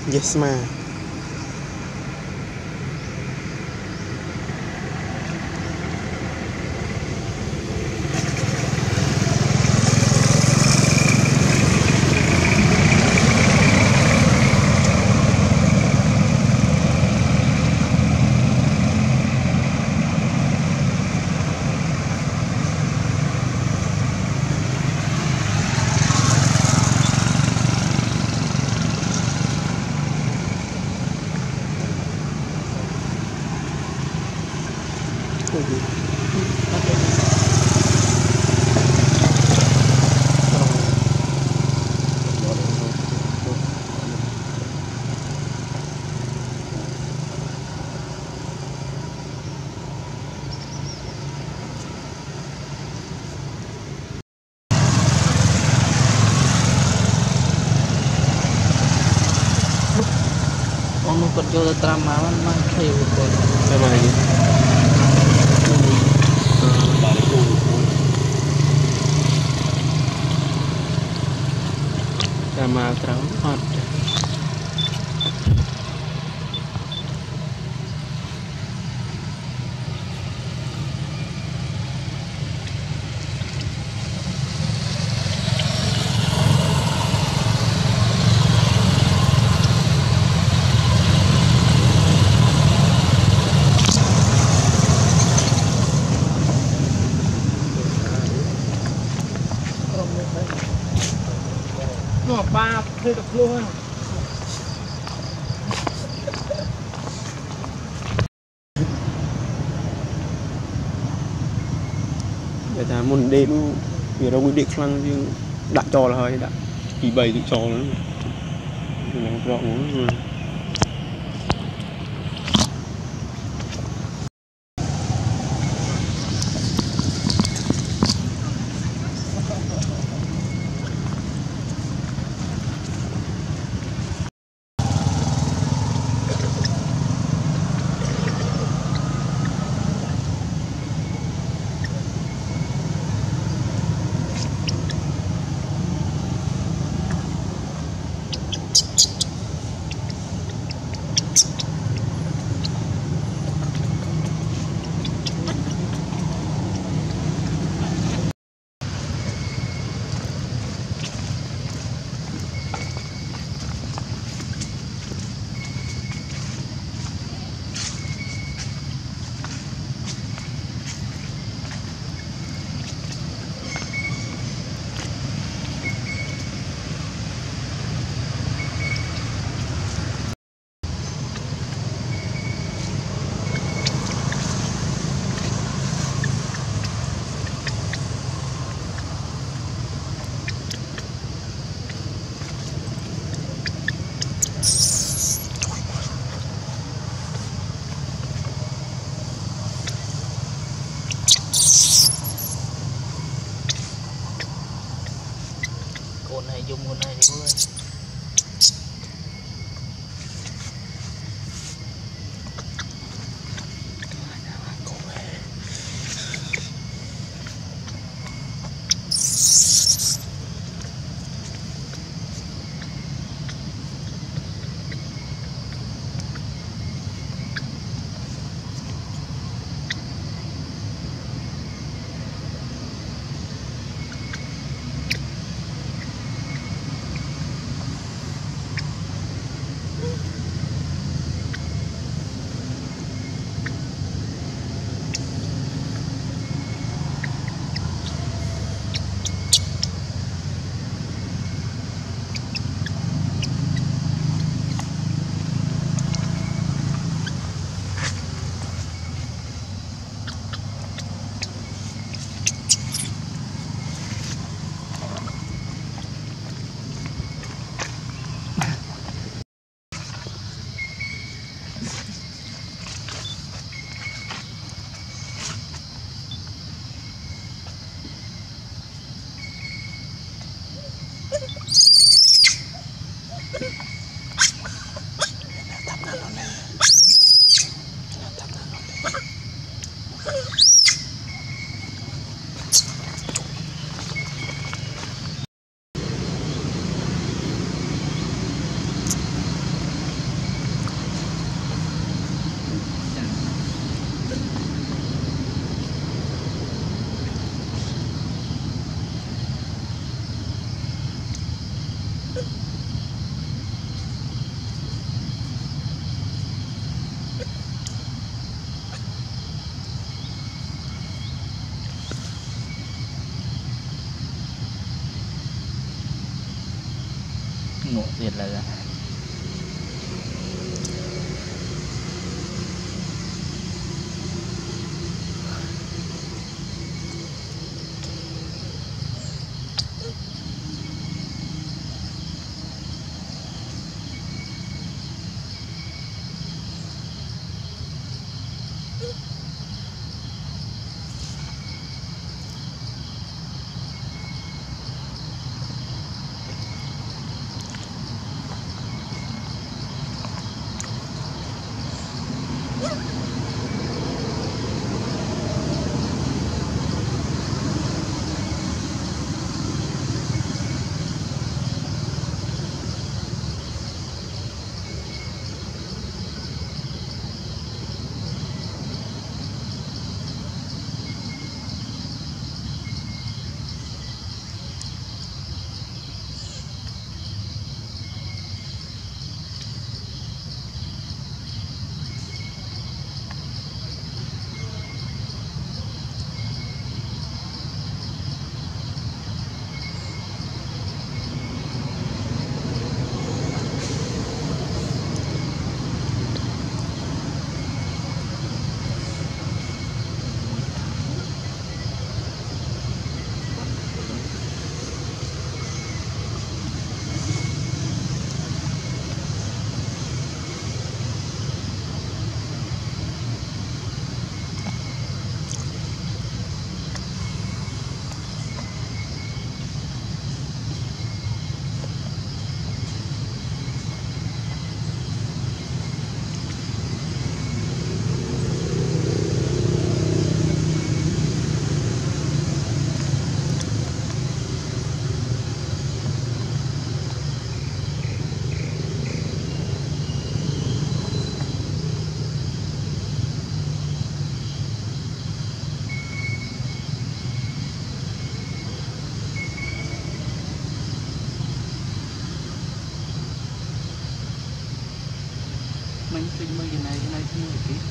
Yes ma. Ông còn cho tram mà mang kêu rồi. Sao mà gì? Sama tram hot. Nó ba thuê được luôn. Người ta muốn đêm người đâu có điện khăn chứ đã cho là hơi đã kỳ bày tự cho nữa. Nó rõ rồi. Con này dùng con này thì ơi. ngộ thiệt là mình tính mấy cái này không được tí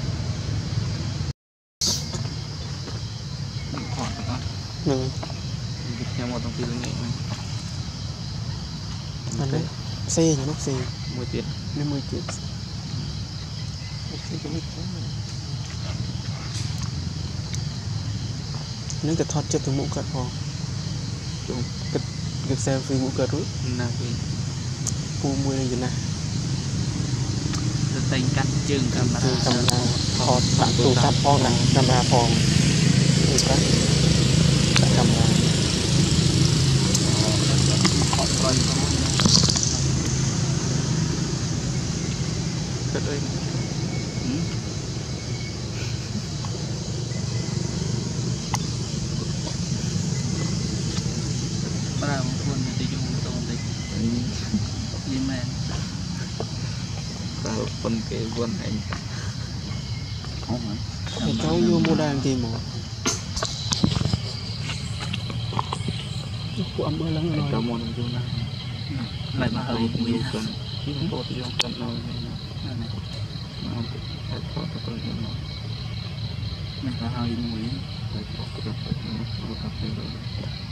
khỏi đó theo một thông tin nghệ này anh đấy xe nhỉ lúc xe 10 tiền 50 tiền nếu cái thoát cho từ mũ cật vào chung cái xe phi mũ cật rút là vì phu mua lên như này tình cắt chừng camera thoát bạn tụ tập phong này camera phong được đấy camera họ coi cất ơi bắt đầu quân thì dùng tôm thì gì mà tao phân cái quân anh thì cháu vô mua đàn gì mà của âm ơi lắm rồi cháu mua đồng chung lại mà hơi nhiều cần nhưng tốt cho cần nào này nó phải tốt cho tôi nó mình phải hơi mũi phải tốt cho tôi nó cà phê rồi